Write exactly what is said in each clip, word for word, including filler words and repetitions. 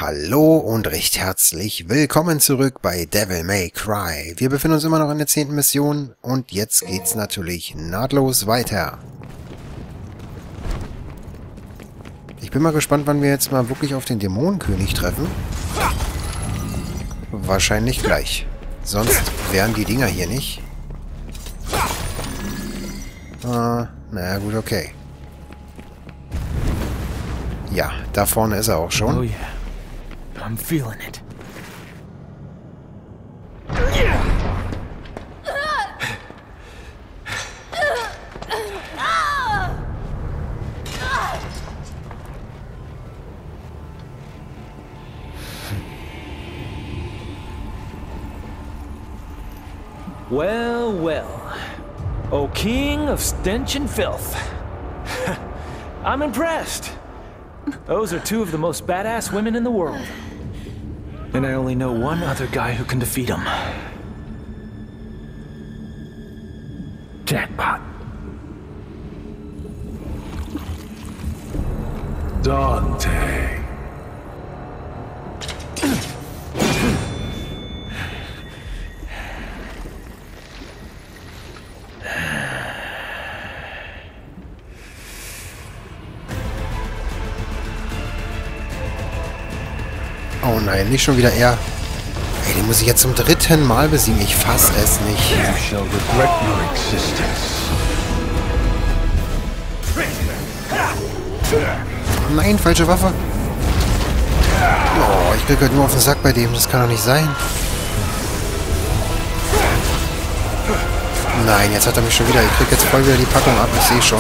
Hallo und recht herzlich willkommen zurück bei Devil May Cry. Wir befinden uns immer noch in der zehnten Mission und jetzt geht's natürlich nahtlos weiter. Ich bin mal gespannt, wann wir jetzt mal wirklich auf den Dämonenkönig treffen. Wahrscheinlich gleich. Sonst wären die Dinger hier nicht. Ah, naja, gut, okay. Ja, da vorne ist er auch schon. Oh yeah. I'm feeling it. Well, well. O king of stench and filth. I'm impressed. Those are two of the most badass women in the world. And I only know one other guy who can defeat them. Jackpot. Dante. Oh nein, nicht schon wieder er. Ey, den muss ich jetzt zum dritten Mal besiegen. Ich fass es nicht. You shall regret your existence. Nein, falsche Waffe. Oh, ich krieg halt nur auf den Sack bei dem. Das kann doch nicht sein. Nein, jetzt hat er mich schon wieder. Ich krieg jetzt voll wieder die Packung ab. Ich sehe schon.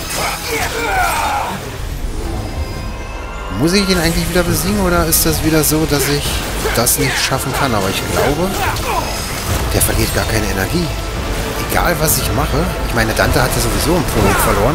Muss ich ihn eigentlich wieder besiegen oder ist das wieder so, dass ich das nicht schaffen kann? Aber ich glaube, der verliert gar keine Energie. Egal, was ich mache. Ich meine, Dante hat ja sowieso im Prolog verloren.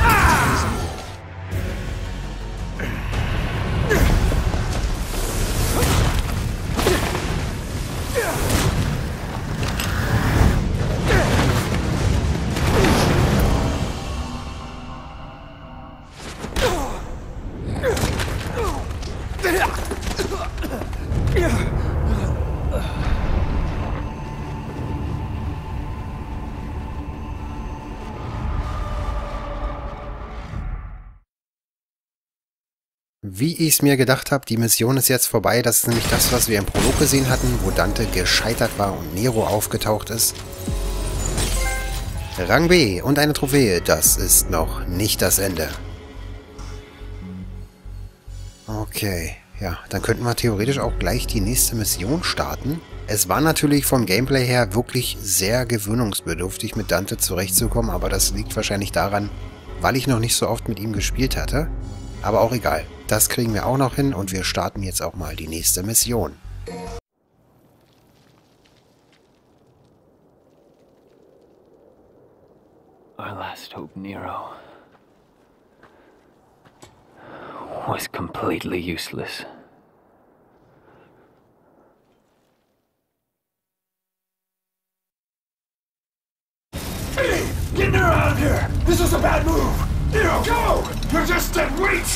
Wie ich es mir gedacht habe, die Mission ist jetzt vorbei. Das ist nämlich das, was wir im Prolog gesehen hatten, wo Dante gescheitert war und Nero aufgetaucht ist. Rang B und eine Trophäe, das ist noch nicht das Ende. Okay, ja, dann könnten wir theoretisch auch gleich die nächste Mission starten. Es war natürlich vom Gameplay her wirklich sehr gewöhnungsbedürftig, mit Dante zurechtzukommen, aber das liegt wahrscheinlich daran, weil ich noch nicht so oft mit ihm gespielt hatte. Aber auch egal, das kriegen wir auch noch hin und wir starten jetzt auch mal die nächste Mission. Our last hope, Nero, was completely useless. Hey, get Nero out of here! This was a bad move! Nero, go! You're just dead weight!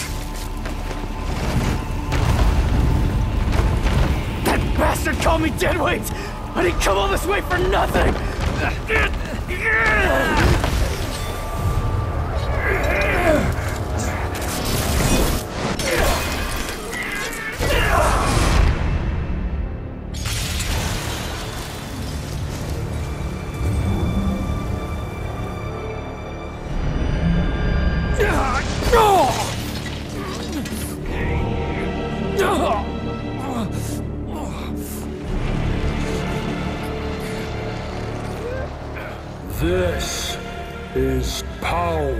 That bastard called me deadweight! I didn't come all this way for nothing! This is power.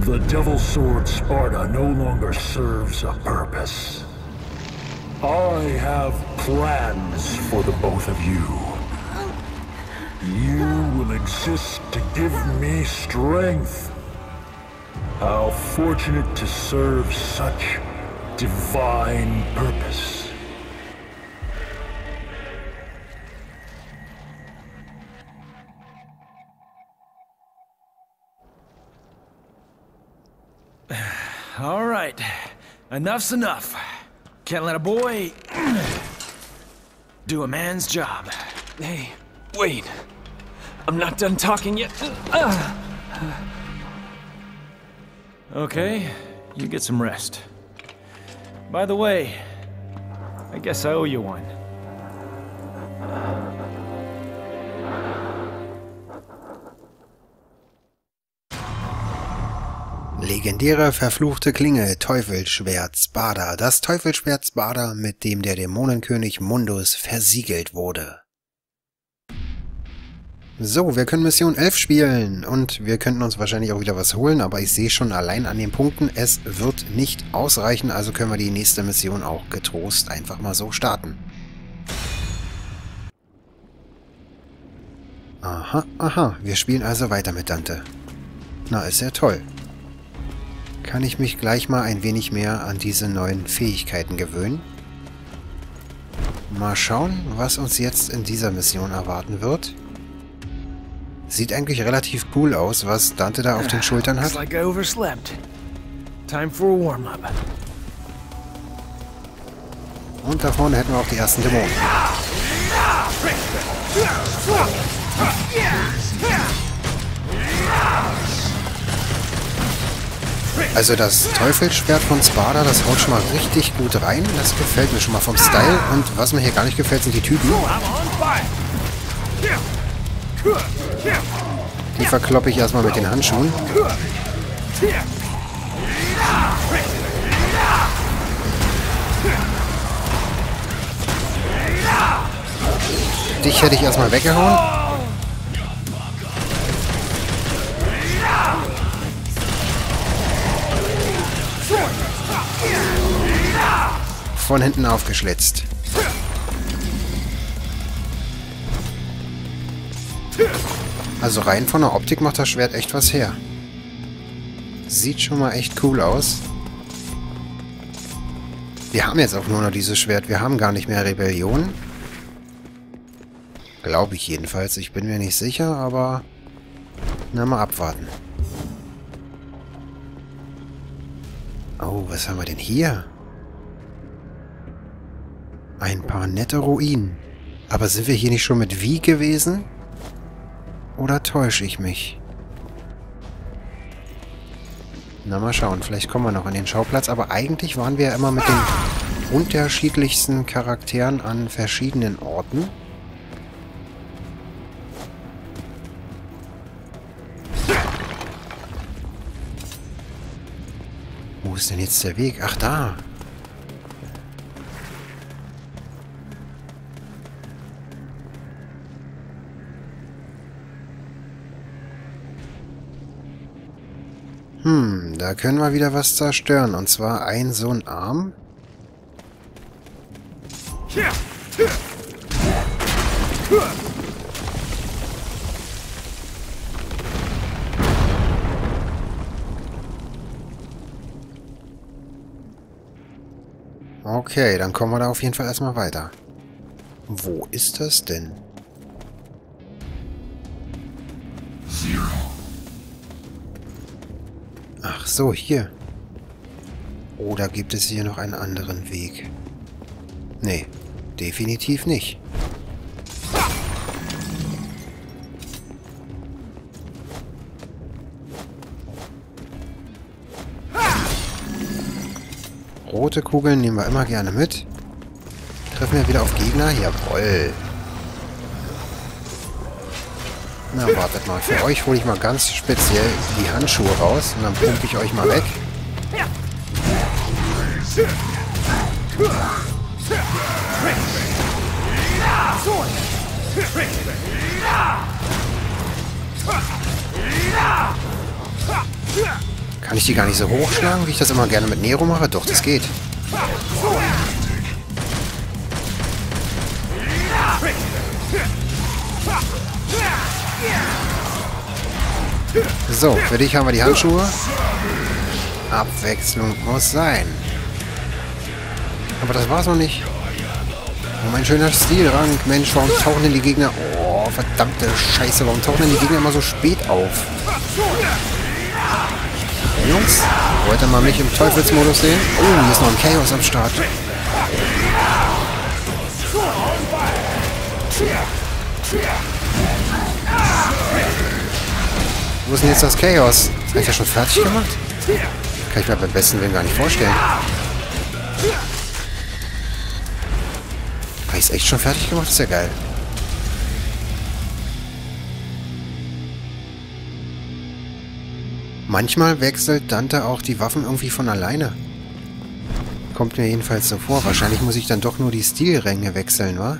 The Devil Sword Sparta no longer serves a purpose. I have plans for the both of you. You will exist to give me strength. How fortunate to serve such divine purpose. All right, enough's enough. Can't let a boy do a man's job. Hey, wait. I'm not done talking yet. Okay, you get some rest. By the way, I guess I owe you one. Legendäre verfluchte Klinge, Teufelsschwert Spada. Das Teufelsschwert Spada, mit dem der Dämonenkönig Mundus versiegelt wurde. So, wir können Mission elf spielen und wir könnten uns wahrscheinlich auch wieder was holen, aber ich sehe schon allein an den Punkten, es wird nicht ausreichen, also können wir die nächste Mission auch getrost einfach mal so starten. Aha, aha, wir spielen also weiter mit Dante. Na, ist ja toll. Kann ich mich gleich mal ein wenig mehr an diese neuen Fähigkeiten gewöhnen. Mal schauen, was uns jetzt in dieser Mission erwarten wird. Sieht eigentlich relativ cool aus, was Dante da auf den Schultern hat. Und da vorne hätten wir auch die ersten Dämonen. Also das Teufelsschwert von Spada, das haut schon mal richtig gut rein. Das gefällt mir schon mal vom Style. Und was mir hier gar nicht gefällt, sind die Typen. Die verkloppe ich erstmal mit den Handschuhen. Dich hätte ich erstmal weggehauen. Von hinten aufgeschlitzt. Also rein von der Optik macht das Schwert echt was her. Sieht schon mal echt cool aus. Wir haben jetzt auch nur noch dieses Schwert. Wir haben gar nicht mehr Rebellion. Glaube ich jedenfalls. Ich bin mir nicht sicher, aber... Na, mal abwarten. Oh, was haben wir denn hier? Ein paar nette Ruinen. Aber sind wir hier nicht schon mit Wie gewesen? Oder täusche ich mich? Na, mal schauen. Vielleicht kommen wir noch an den Schauplatz. Aber eigentlich waren wir ja immer mit den unterschiedlichsten Charakteren an verschiedenen Orten. Wo ist denn jetzt der Weg? Ach, da. Hm, da können wir wieder was zerstören. Und zwar ein so ein Arm. Okay, dann kommen wir da auf jeden Fall erstmal weiter. Wo ist das denn? Ach so, hier. Oder gibt es hier noch einen anderen Weg? Nee, definitiv nicht. Rote Kugeln nehmen wir immer gerne mit. Treffen wir wieder auf Gegner? Jawoll. Na, wartet mal. Für euch hole ich mal ganz speziell die Handschuhe raus und dann pumpe ich euch mal weg. Kann ich die gar nicht so hochschlagen, wie ich das immer gerne mit Nero mache? Doch, das geht. So, für dich haben wir die Handschuhe. Abwechslung muss sein. Aber das war's noch nicht. Oh, mein schöner Stilrang. Mensch, warum tauchen denn die Gegner... Oh, verdammte Scheiße. Warum tauchen denn die Gegner immer so spät auf? Jungs, wollt ihr mal mich im Teufelsmodus sehen? Oh, hier ist noch ein Chaos am Start. Wo ist denn jetzt das Chaos? Habe ich ja schon fertig gemacht? Kann ich mir beim besten Willen gar nicht vorstellen. Habe ich es echt schon fertig gemacht? Das ist ja geil. Manchmal wechselt Dante auch die Waffen irgendwie von alleine. Kommt mir jedenfalls so vor. Wahrscheinlich muss ich dann doch nur die Stilränge wechseln, wa?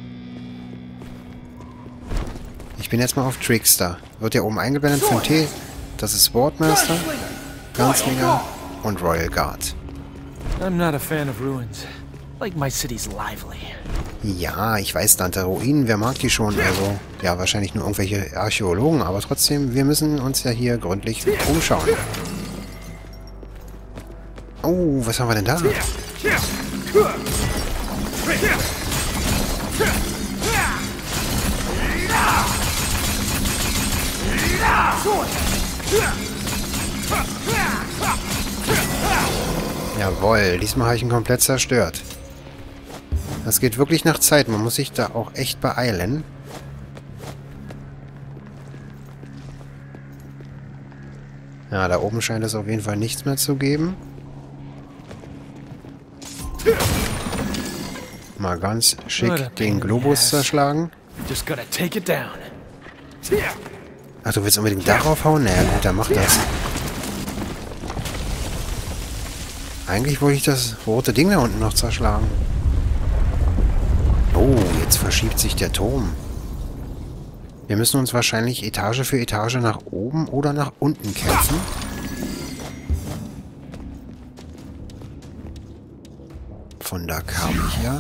Ich bin jetzt mal auf Trickster. Wird ja oben eingeblendet für T. Das ist Swordmaster, Gunslinger und Royal Guard. I'm not a fan of ruins. Like my city's lively. Ja, ich weiß, Dante. Ruinen, wer mag die schon? Also, ja, wahrscheinlich nur irgendwelche Archäologen, aber trotzdem, wir müssen uns ja hier gründlich umschauen. Oh, was haben wir denn da? Jawohl, diesmal habe ich ihn komplett zerstört. Das geht wirklich nach Zeit. Man muss sich da auch echt beeilen. Ja, da oben scheint es auf jeden Fall nichts mehr zu geben. Mal ganz schick den Globus zerschlagen. Ach, du willst unbedingt darauf hauen? Naja, gut, dann mach das. Eigentlich wollte ich das rote Ding da unten noch zerschlagen. Oh, jetzt verschiebt sich der Turm. Wir müssen uns wahrscheinlich Etage für Etage nach oben oder nach unten kämpfen. Von da kam ich ja.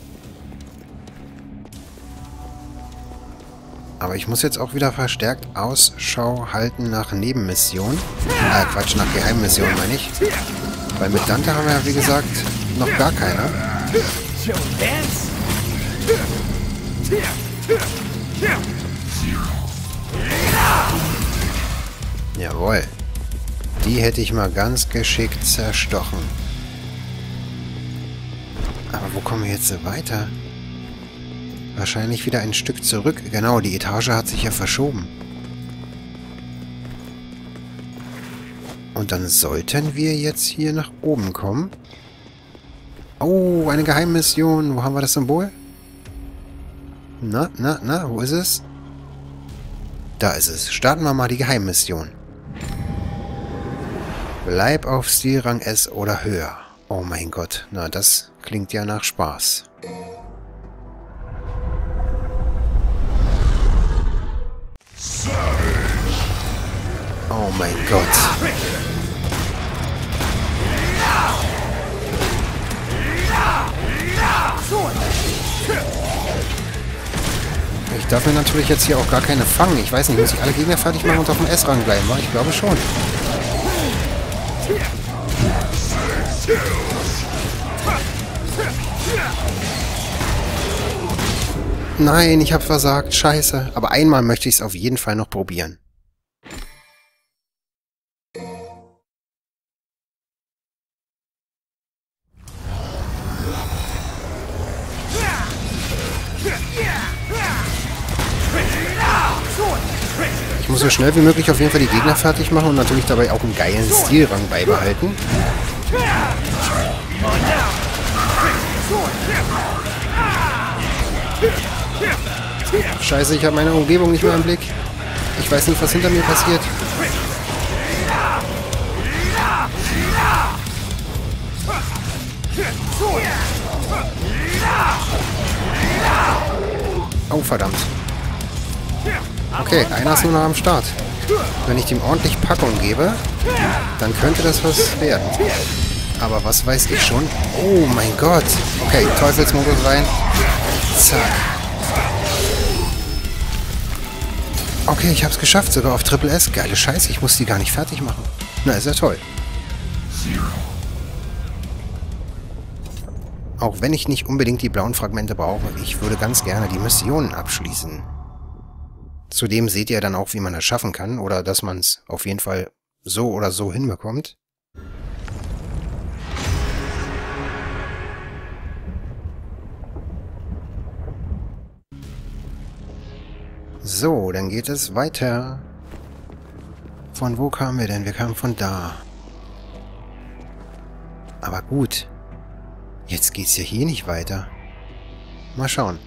Aber ich muss jetzt auch wieder verstärkt Ausschau halten nach Nebenmissionen. Äh, Quatsch, nach Geheimmissionen meine ich. Weil mit Dante haben wir ja, wie gesagt, noch gar keine. Jawohl. Die hätte ich mal ganz geschickt zerstochen. Aber wo kommen wir jetzt so weiter? Wahrscheinlich wieder ein Stück zurück. Genau, die Etage hat sich ja verschoben. Und dann sollten wir jetzt hier nach oben kommen. Oh, eine Geheimmission. Wo haben wir das Symbol? Na, na, na, wo ist es? Da ist es. Starten wir mal die Geheimmission. Bleib auf Stilrang S oder höher. Oh mein Gott, na das klingt ja nach Spaß. Oh mein Gott. Ich darf mir natürlich jetzt hier auch gar keine fangen. Ich weiß nicht, muss ich alle Gegner fertig machen und auf dem S-Rang bleiben? Ich glaube schon. Nein, ich habe versagt. Scheiße. Aber einmal möchte ich es auf jeden Fall noch probieren. Ich muss so schnell wie möglich auf jeden Fall die Gegner fertig machen und natürlich dabei auch einen geilen Stilrang beibehalten. Scheiße, ich habe meine Umgebung nicht mehr im Blick. Ich weiß nicht, was hinter mir passiert. Oh, verdammt. Okay, einer ist nur noch am Start. Wenn ich dem ordentlich Packung gebe, dann könnte das was werden. Aber was weiß ich schon? Oh mein Gott. Okay, Teufelsmodus rein. Zack. Okay, ich hab's geschafft, sogar auf Triple S. Geile Scheiße, ich muss die gar nicht fertig machen. Na, ist ja toll. Auch wenn ich nicht unbedingt die blauen Fragmente brauche, ich würde ganz gerne die Missionen abschließen. Zudem seht ihr dann auch, wie man das schaffen kann, oder dass man es auf jeden Fall so oder so hinbekommt. So, dann geht es weiter. Von wo kamen wir denn? Wir kamen von da. Aber gut. Jetzt geht's ja hier nicht weiter. Mal schauen.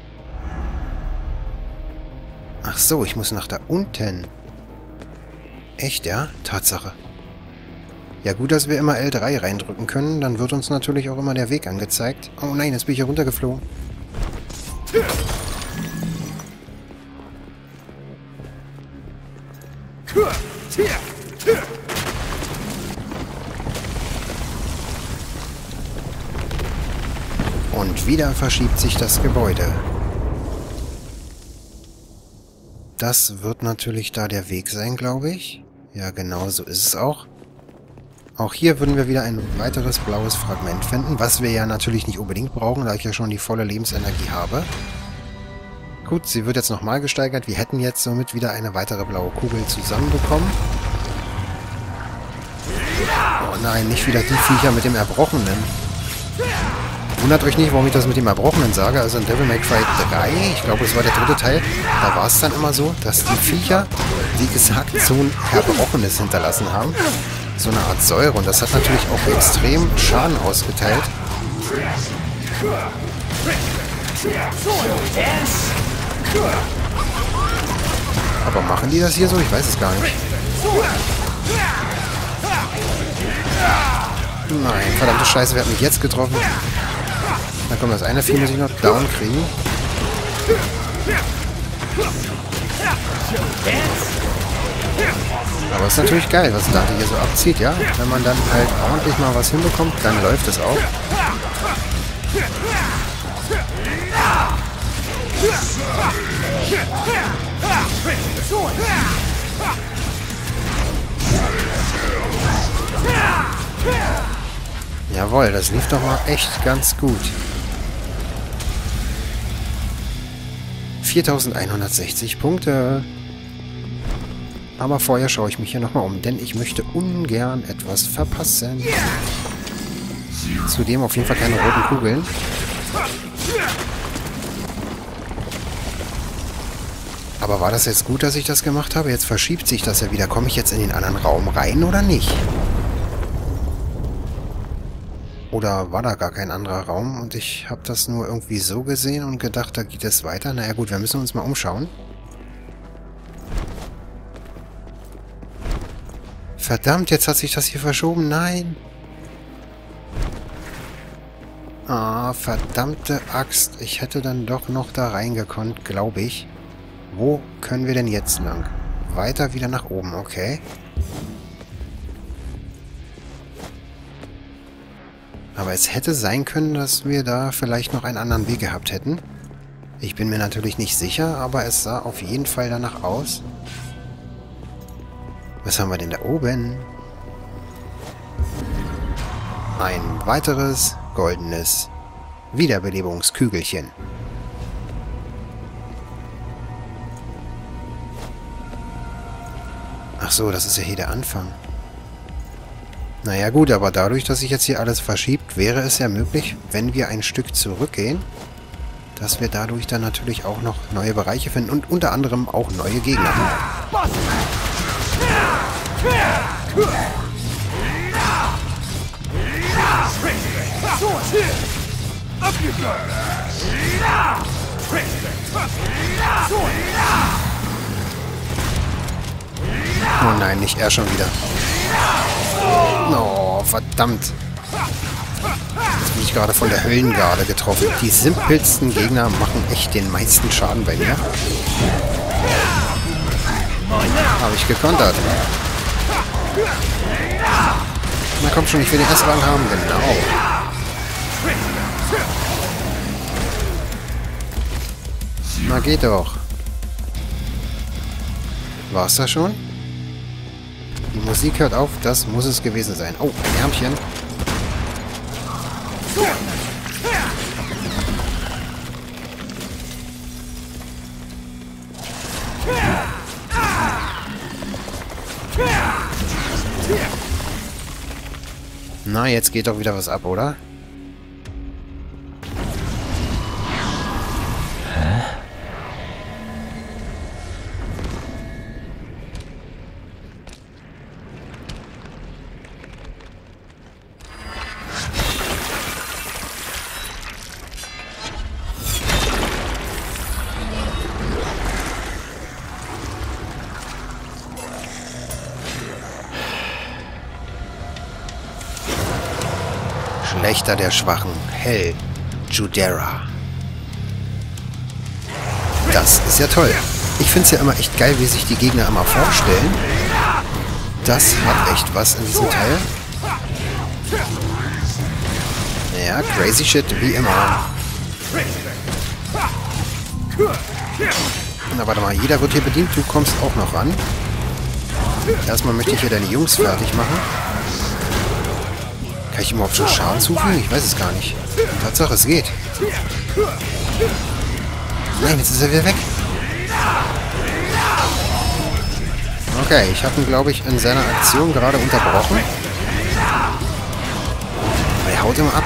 Ach so, ich muss nach da unten. Echt, ja? Tatsache. Ja gut, dass wir immer L drei reindrücken können. Dann wird uns natürlich auch immer der Weg angezeigt. Oh nein, jetzt bin ich hier runtergeflogen. Und wieder verschiebt sich das Gebäude. Das wird natürlich da der Weg sein, glaube ich. Ja, genau so ist es auch. Auch hier würden wir wieder ein weiteres blaues Fragment finden, was wir ja natürlich nicht unbedingt brauchen, da ich ja schon die volle Lebensenergie habe. Gut, sie wird jetzt nochmal gesteigert. Wir hätten jetzt somit wieder eine weitere blaue Kugel zusammenbekommen. Oh nein, nicht wieder die Viecher mit dem Erbrochenen. Wundert euch nicht, warum ich das mit dem Erbrochenen sage. Also in Devil May Cry drei, ich glaube, es war der dritte Teil, da war es dann immer so, dass die Viecher, wie gesagt, so ein Erbrochenes hinterlassen haben. So eine Art Säure. Und das hat natürlich auch extrem Schaden ausgeteilt. Aber machen die das hier so? Ich weiß es gar nicht. Nein, verdammte Scheiße, wer hat mich jetzt getroffen? Na komm, das eine Vieh muss ich noch down kriegen. Aber es ist natürlich geil, was Dante hier so abzieht, ja? Wenn man dann halt ordentlich mal was hinbekommt, dann läuft es auch. Jawohl, das lief doch mal echt ganz gut. viertausendeinhundertsechzig Punkte. Aber vorher schaue ich mich hier nochmal um, denn ich möchte ungern etwas verpassen. Zudem auf jeden Fall keine roten Kugeln. Aber war das jetzt gut, dass ich das gemacht habe? Jetzt verschiebt sich das ja wieder. Komme ich jetzt in den anderen Raum rein oder nicht? Oder war da gar kein anderer Raum und ich habe das nur irgendwie so gesehen und gedacht, da geht es weiter? Naja gut, wir müssen uns mal umschauen. Verdammt, jetzt hat sich das hier verschoben. Nein. Ah, verdammte Axt. Ich hätte dann doch noch da reingekonnt, glaube ich. Wo können wir denn jetzt lang? Weiter wieder nach oben, okay. Aber es hätte sein können, dass wir da vielleicht noch einen anderen Weg gehabt hätten. Ich bin mir natürlich nicht sicher, aber es sah auf jeden Fall danach aus. Was haben wir denn da oben? Ein weiteres goldenes Wiederbelebungskügelchen. Ach so, das ist ja hier der Anfang. Naja gut, aber dadurch, dass sich jetzt hier alles verschiebt, wäre es ja möglich, wenn wir ein Stück zurückgehen, dass wir dadurch dann natürlich auch noch neue Bereiche finden und unter anderem auch neue Gegner. Oh nein, nicht er schon wieder. Oh, verdammt. Jetzt bin ich gerade von der Höllengarde getroffen. Die simpelsten Gegner machen echt den meisten Schaden bei mir. Habe ich gekontert. Na komm schon, ich will den S-Wagen haben. Genau. Na geht doch. War's das schon? Die Musik hört auf, das muss es gewesen sein. Oh, ein Ärmchen. Na, jetzt geht doch wieder was ab, oder? Schlechter der Schwachen, Hell Judera. Das ist ja toll. Ich finde es ja immer echt geil, wie sich die Gegner immer vorstellen. Das hat echt was in diesem Teil. Ja, crazy shit, wie immer. Na, warte mal, jeder wird hier bedient, du kommst auch noch ran. Erstmal möchte ich hier deine Jungs fertig machen. Kann ich ihm überhaupt schon Schaden zufügen? Ich weiß es gar nicht. Tatsache, es geht. Nein, jetzt ist er wieder weg. Okay, ich habe ihn, glaube ich, in seiner Aktion gerade unterbrochen. Er haut immer ab.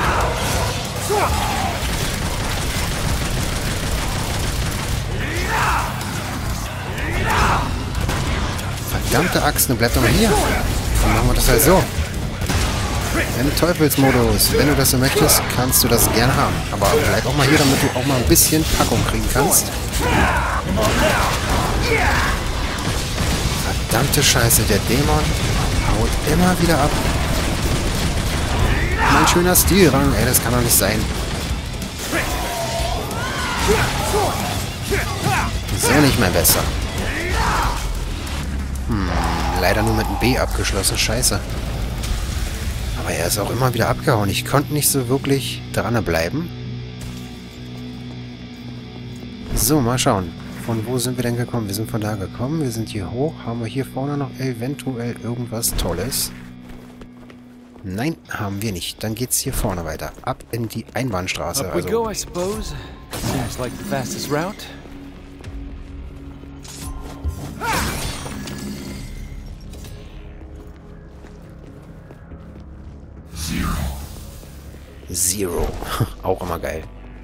Verdammte Axt, nun bleib doch mal hier. Dann machen wir das halt so. Im Teufelsmodus. Wenn du das so möchtest, kannst du das gerne haben. Aber bleib auch mal hier, damit du auch mal ein bisschen Packung kriegen kannst. Verdammte Scheiße, der Dämon haut immer wieder ab. Mein schöner Stilrang, ey, das kann doch nicht sein. So nicht mehr besser. Hm, leider nur mit einem B abgeschlossen, scheiße. Aber er ist auch immer wieder abgehauen. Ich konnte nicht so wirklich dranbleiben. So, mal schauen. Von wo sind wir denn gekommen? Wir sind von da gekommen. Wir sind hier hoch. Haben wir hier vorne noch eventuell irgendwas Tolles? Nein, haben wir nicht. Dann geht's hier vorne weiter. Ab in die Einbahnstraße. Up we Also. go, I suppose. Seems like the fastest route. Zero. Auch immer geil.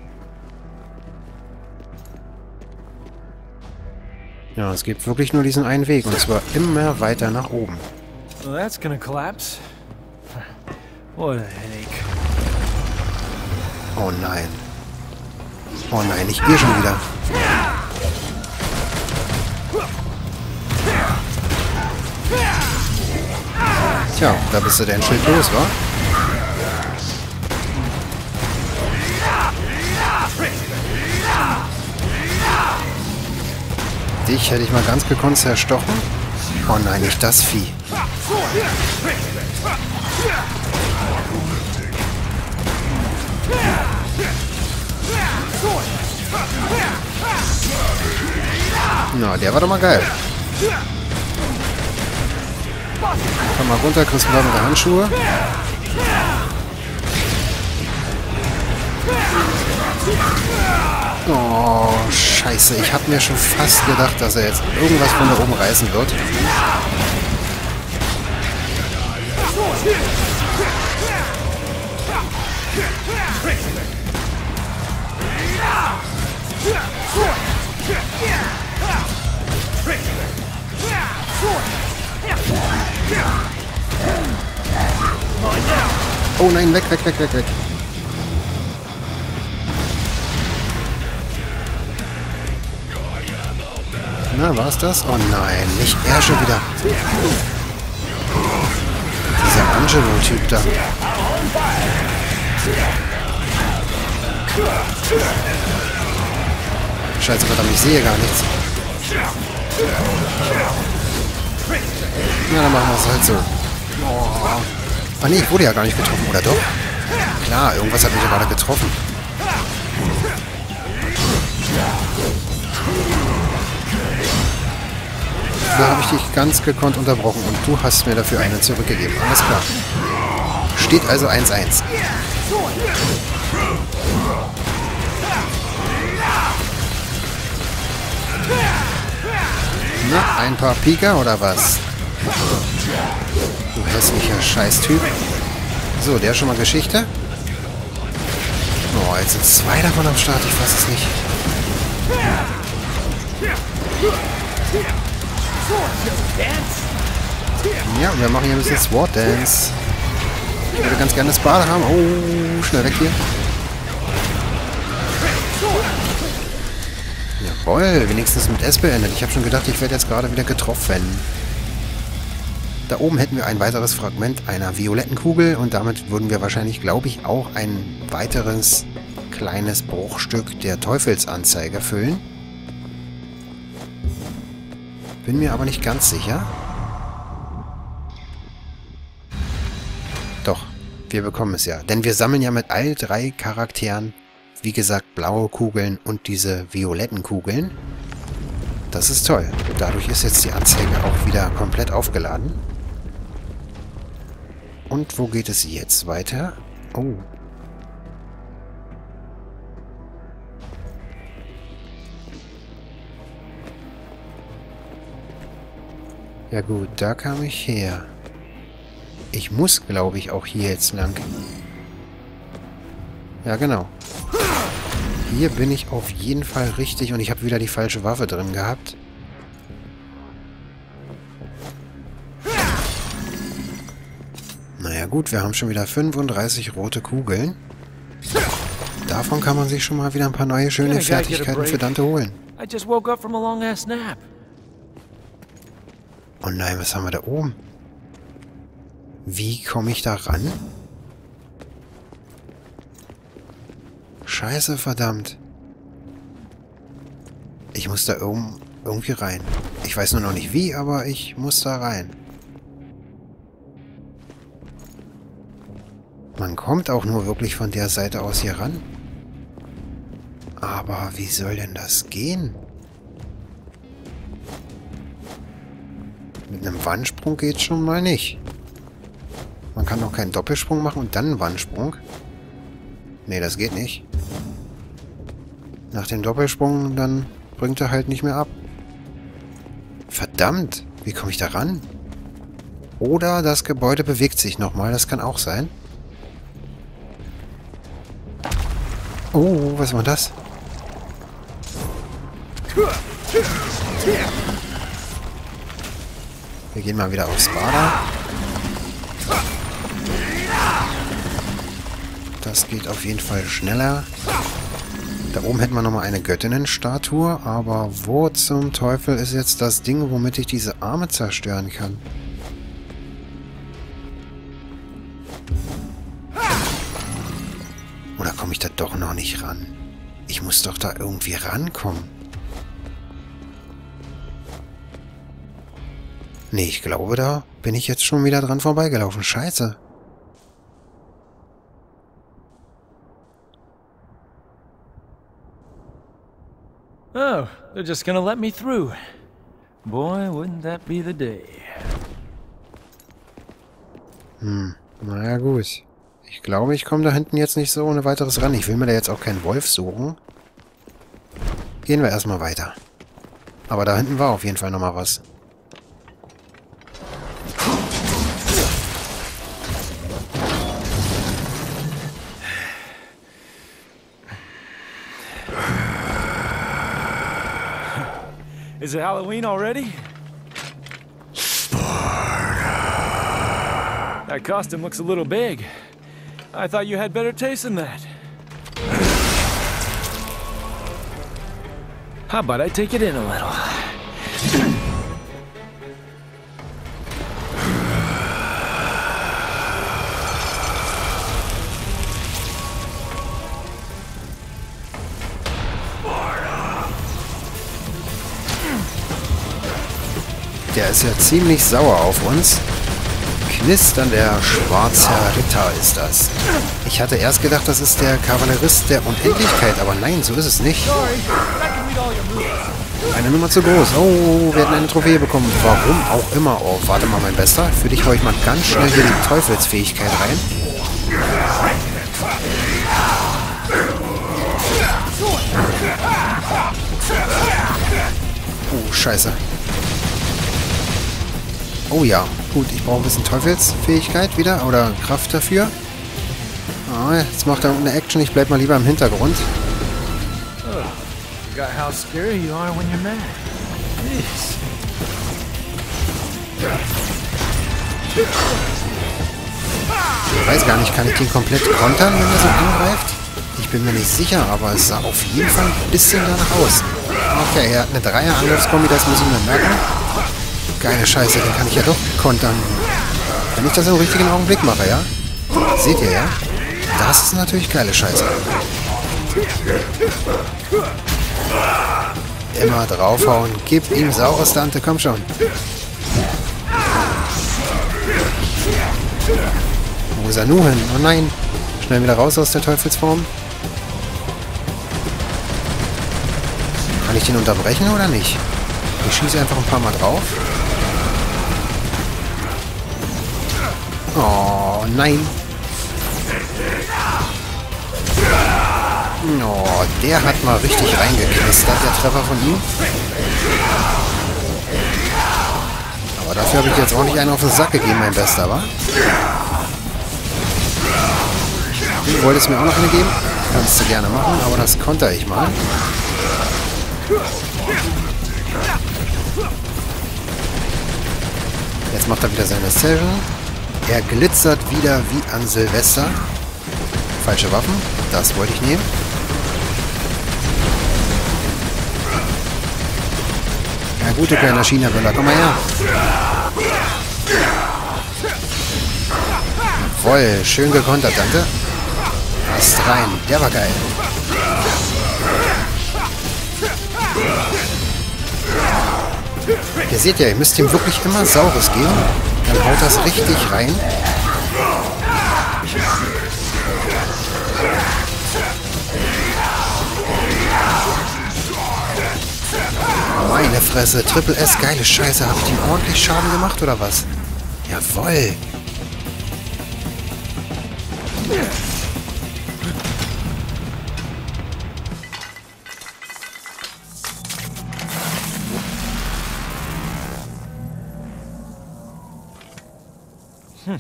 Ja, es gibt wirklich nur diesen einen Weg. Und zwar immer weiter nach oben. Well, that's gonna collapse. What a headache. Oh nein. Oh nein, ich gehe schon wieder. Tja, da bist du dein Schild los, wa? Dich hätte ich mal ganz gekonnt zerstochen. Oh nein, nicht das Vieh. Na, der war doch mal geil. Komm mal runter, kriegst du mal mit der Handschuhe. Oh, scheiße. Ich habe mir schon fast gedacht, dass er jetzt irgendwas von da oben reißen wird. Oh nein, weg, weg, weg, weg, weg. Na, war's das? Oh nein, nicht er schon wieder. Dieser Angelo-Typ da. Scheiße, verdammt, ich sehe gar nichts. Na, dann machen wir es halt so. Oh. Ah nee, ich wurde ja gar nicht getroffen, oder doch? Klar, irgendwas hat mich ja gerade getroffen. Da habe ich dich ganz gekonnt unterbrochen und du hast mir dafür einen zurückgegeben. Alles klar. Steht also eins eins. Na, ein paar Pika oder was? Du hässlicher Scheißtyp. So, der schon mal Geschichte. Oh, jetzt sind zwei davon am Start. Ich fass es nicht. Ja, und wir machen hier ein bisschen Sword Dance. Ich würde ganz gerne das Bade haben. Oh, schnell weg hier. Jawohl, wenigstens mit S beendet. Ich habe schon gedacht, ich werde jetzt gerade wieder getroffen. Da oben hätten wir ein weiteres Fragment einer violetten Kugel und damit würden wir wahrscheinlich, glaube ich, auch ein weiteres kleines Bruchstück der Teufelsanzeige füllen. Bin mir aber nicht ganz sicher. Doch, wir bekommen es ja. Denn wir sammeln ja mit all drei Charakteren, wie gesagt, blaue Kugeln und diese violetten Kugeln. Das ist toll. Dadurch ist jetzt die Anzeige auch wieder komplett aufgeladen. Und wo geht es jetzt weiter? Oh. Ja gut, da kam ich her. Ich muss, glaube ich, auch hier jetzt lang. Ja, genau. Hier bin ich auf jeden Fall richtig und ich habe wieder die falsche Waffe drin gehabt. Naja gut, wir haben schon wieder fünfunddreißig rote Kugeln. Davon kann man sich schon mal wieder ein paar neue schöne Fertigkeiten für Dante holen. Oh nein, was haben wir da oben? Wie komme ich da ran? Scheiße, verdammt. Ich muss da irgendwie rein. Ich weiß nur noch nicht wie, aber ich muss da rein. Man kommt auch nur wirklich von der Seite aus hier ran. Aber wie soll denn das gehen? Mit einem Wandsprung geht's schon mal nicht. Man kann auch keinen Doppelsprung machen und dann einen Wandsprung. Nee, das geht nicht. Nach dem Doppelsprung, dann bringt er halt nicht mehr ab. Verdammt, wie komme ich da ran? Oder das Gebäude bewegt sich nochmal, das kann auch sein. Oh, was war das? Wir gehen mal wieder aufs Bada. Das geht auf jeden Fall schneller. Da oben hätten wir nochmal eine Göttinnenstatue, aber wo zum Teufel ist jetzt das Ding, womit ich diese Arme zerstören kann? Oder komme ich da doch noch nicht ran? Ich muss doch da irgendwie rankommen. Nee, ich glaube, da bin ich jetzt schon wieder dran vorbeigelaufen. Scheiße. Oh, they're just gonna let me through. Boy, wouldn't that be the day. Hm, naja gut. Ich glaube, ich komme da hinten jetzt nicht so ohne weiteres ran. Ich will mir da jetzt auch keinen Wolf suchen. Gehen wir erstmal weiter. Aber da hinten war auf jeden Fall nochmal was. Is it Halloween already? Sparta. That costume looks a little big. I thought you had better taste than that. How about I take it in a little? Der ist ja ziemlich sauer auf uns. Knisternder schwarzer Ritter ist das. Ich hatte erst gedacht, das ist der Kavallerist der Unendlichkeit, aber nein, so ist es nicht. Eine Nummer zu groß. Oh, wir hätten eine Trophäe bekommen. Warum auch immer. Oh, warte mal, mein Bester. Für dich hau ich mal ganz schnell hier die Teufelsfähigkeit rein. Oh, scheiße. Oh ja, gut, ich brauche ein bisschen Teufelsfähigkeit wieder oder Kraft dafür. Ah, jetzt macht er irgendeine Action, ich bleib mal lieber im Hintergrund. Oh, forgot how scary you are when you're mad. Jeez. Ich weiß gar nicht, kann ich den komplett kontern, wenn er so angreift? Ich bin mir nicht sicher, aber es sah auf jeden Fall ein bisschen danach aus. Okay, er hat eine Dreier-Angriffskombi, das muss ich mir merken. Geile Scheiße, den kann ich ja doch kontern. Wenn ich das im richtigen Augenblick mache, ja? Seht ihr, ja? Das ist natürlich geile Scheiße. Immer draufhauen. Gib ihm saures Dante, komm schon. Wo ist er nun hin? Oh nein. Schnell wieder raus aus der Teufelsform. Kann ich den unterbrechen oder nicht? Ich schieße einfach ein paar Mal drauf. Oh, nein. Oh, der hat mal richtig reingeknistert, der Treffer von ihm. Aber dafür habe ich jetzt auch nicht einen auf den Sack gegeben, mein Bester, wa? Du wolltest mir auch noch eine geben? Kannst du gerne machen, aber das konter ich mal. Jetzt macht er wieder seine Session. Er glitzert wieder wie an Silvester. Falsche Waffen, das wollte ich nehmen. Ja, gute kleiner China-Böller, komm mal her. Jawoll, schön gekontert, Tante. Passt rein, der war geil. Ihr seht ja, ihr müsst ihm wirklich immer Saures geben. Dann haut das richtig rein. Meine Fresse, Triple S, geile Scheiße. Habe ich ihm ordentlich Schaden gemacht oder was? Jawoll. Hm.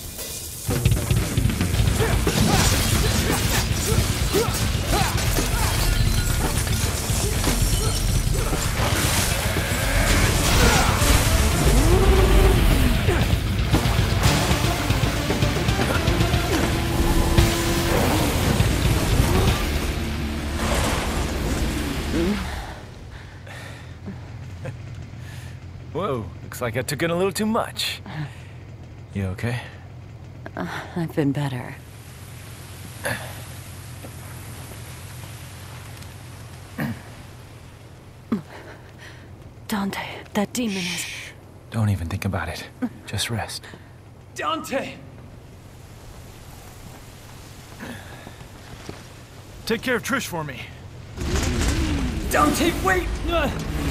Whoa, looks like I took in a little too much. You okay? Uh, I've been better. Dante, that demon is... Don't even think about it. Just rest. Dante! Take care of Trish for me. Dante, wait! Uh.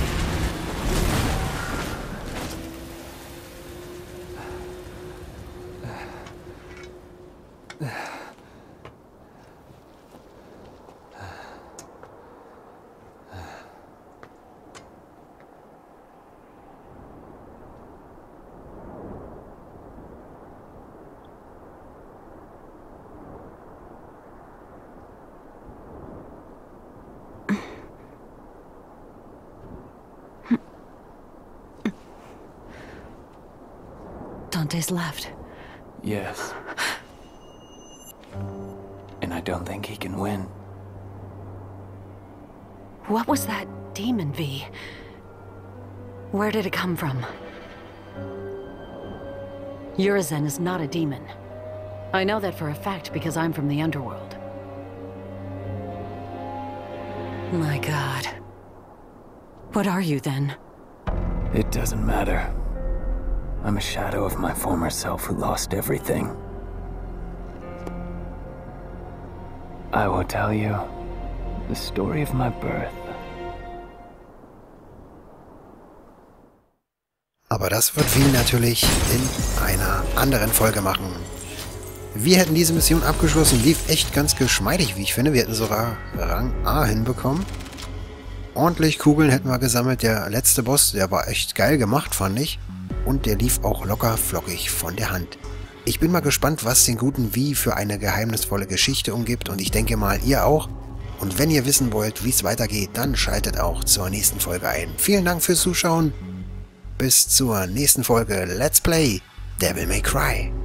Dante's left. Yes. And I don't think he can win. What was that demon, V? Where did it come from? Urizen is not a demon. I know that for a fact because I'm from the underworld. My God. What are you then? It doesn't matter. I'm a shadow of my former self who lost everything. I will tell you the story of my birth. Aber das wird Phil natürlich in einer anderen Folge machen. Wir hätten diese Mission abgeschlossen. Lief echt ganz geschmeidig, wie ich finde. Wir hätten sogar Rang A hinbekommen. Ordentlich Kugeln hätten wir gesammelt. Der letzte Boss, der war echt geil gemacht, fand ich. Und der lief auch locker flockig von der Hand. Ich bin mal gespannt, was den guten V für eine geheimnisvolle Geschichte umgibt. Und ich denke mal, ihr auch. Und wenn ihr wissen wollt, wie es weitergeht, dann schaltet auch zur nächsten Folge ein. Vielen Dank fürs Zuschauen. Bis zur nächsten Folge Let's Play Devil May Cry.